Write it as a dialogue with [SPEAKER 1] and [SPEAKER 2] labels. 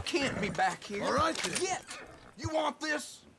[SPEAKER 1] can't be back here.
[SPEAKER 2] All right, then.
[SPEAKER 1] Yet. You want this?